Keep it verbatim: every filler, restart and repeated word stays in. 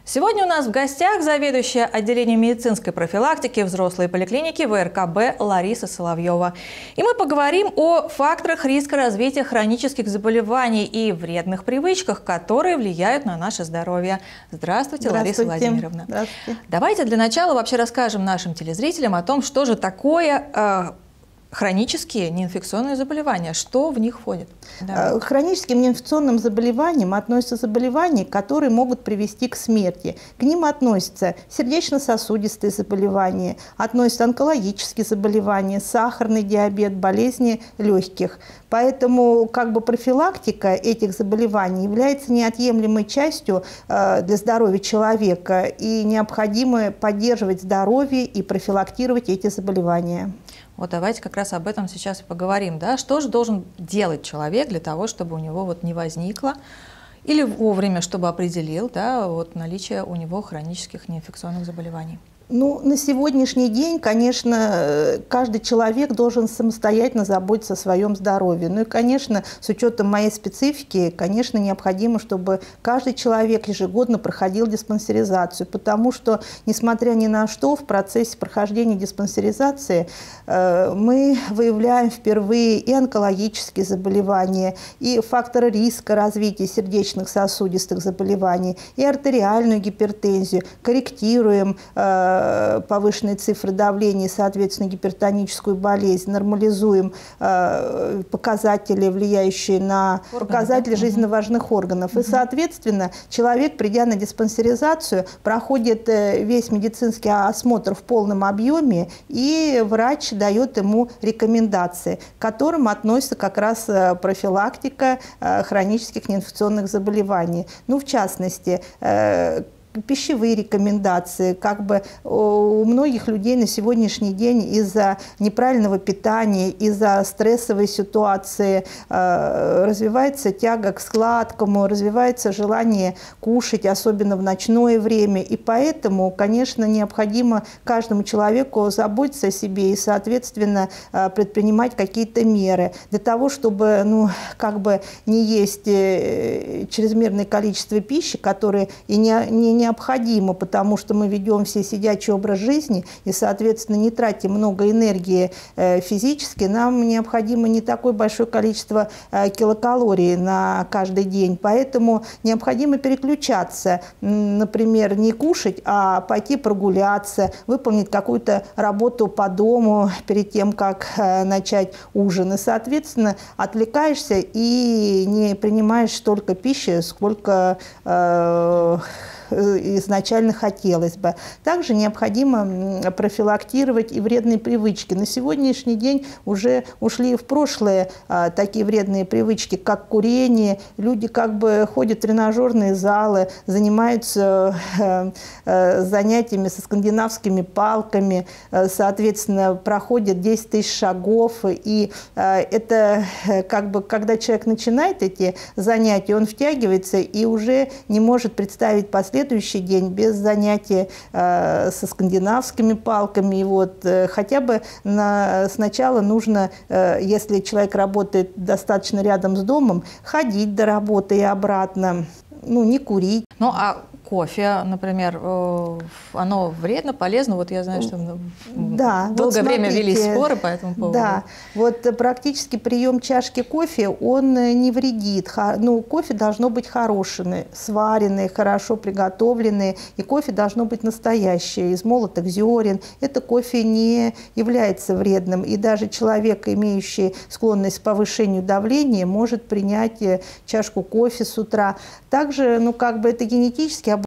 Сегодня у нас в гостях заведующая отделением медицинской профилактики взрослой поликлиники вэ эр ка бэ Лариса Соловьева. И мы поговорим о факторах риска развития хронических заболеваний и вредных привычках, которые влияют на наше здоровье. Здравствуйте, Здравствуйте. Лариса Владимировна. Здравствуйте. Давайте для начала вообще расскажем нашим телезрителям о том, что же такое э, хронические неинфекционные заболевания, что в них входит. Давайте. К хроническим неинфекционным заболеваниям относятся заболевания, которые могут привести к смерти. К ним относятся сердечно-сосудистые заболевания, относятся онкологические заболевания, сахарный диабет, болезни легких. Поэтому как бы профилактика этих заболеваний является неотъемлемой частью э, для здоровья человека, и необходимо поддерживать здоровье и профилактировать эти заболевания. Вот давайте как раз об этом сейчас и поговорим. Да? Что же должен делать человек для того, чтобы у него вот не возникло, или вовремя, чтобы определил, да, вот наличие у него хронических неинфекционных заболеваний? Ну, на сегодняшний день, конечно, каждый человек должен самостоятельно заботиться о своем здоровье. Ну и, конечно, с учетом моей специфики, конечно, необходимо, чтобы каждый человек ежегодно проходил диспансеризацию, потому что, несмотря ни на что, в процессе прохождения диспансеризации э, мы выявляем впервые и онкологические заболевания, и факторы риска развития сердечных сосудистых заболеваний, и артериальную гипертензию, корректируем э, повышенные цифры давления, соответственно, гипертоническую болезнь, нормализуем э, показатели, влияющие на Органы, показатели да? жизненно важных органов. Угу. И, соответственно, человек, придя на диспансеризацию, проходит весь медицинский осмотр в полном объеме, и врач дает ему рекомендации, к которым относится как раз профилактика э, хронических неинфекционных заболеваний. Ну, в частности, э, пищевые рекомендации. Как бы у многих людей на сегодняшний день из-за неправильного питания, из-за стрессовой ситуации э, развивается тяга к сладкому, развивается желание кушать, особенно в ночное время. И поэтому, конечно, необходимо каждому человеку заботиться о себе и, соответственно, э, предпринимать какие-то меры для того, чтобы, ну, как бы не есть э, чрезмерное количество пищи, которые и не, не необходимо, потому что мы ведем все сидячий образ жизни и, соответственно, не тратим много энергии э, физически, нам необходимо не такое большое количество э, килокалорий на каждый день. Поэтому необходимо переключаться, например, не кушать, а пойти прогуляться, выполнить какую-то работу по дому перед тем, как э, начать ужин. И, соответственно, отвлекаешься и не принимаешь столько пищи, сколько э, изначально хотелось бы. Также необходимо профилактировать и вредные привычки. На сегодняшний день уже ушли в прошлое а, такие вредные привычки, как курение. Люди как бы ходят в тренажерные залы, занимаются э, э, занятиями со скандинавскими палками, э, соответственно, проходят десять тысяч шагов. И э, это э, как бы, когда человек начинает эти занятия, он втягивается и уже не может представить последствия следующий день без занятий э, со скандинавскими палками. И вот, э, хотя бы на, сначала нужно, э, если человек работает достаточно рядом с домом, ходить до работы и обратно, ну, не курить. Ну, а кофе, например, оно вредно, полезно? Вот я знаю, что да, долгое вот время вели споры по этому поводу. Да, вот практически прием чашки кофе, он не вредит. Ну, кофе должно быть хорошее, сваренное, хорошо приготовленное, и кофе должно быть настоящее, из молотых зерен. Это кофе не является вредным, и даже человек, имеющий склонность к повышению давления, может принять чашку кофе с утра. Также, ну, как бы это генетически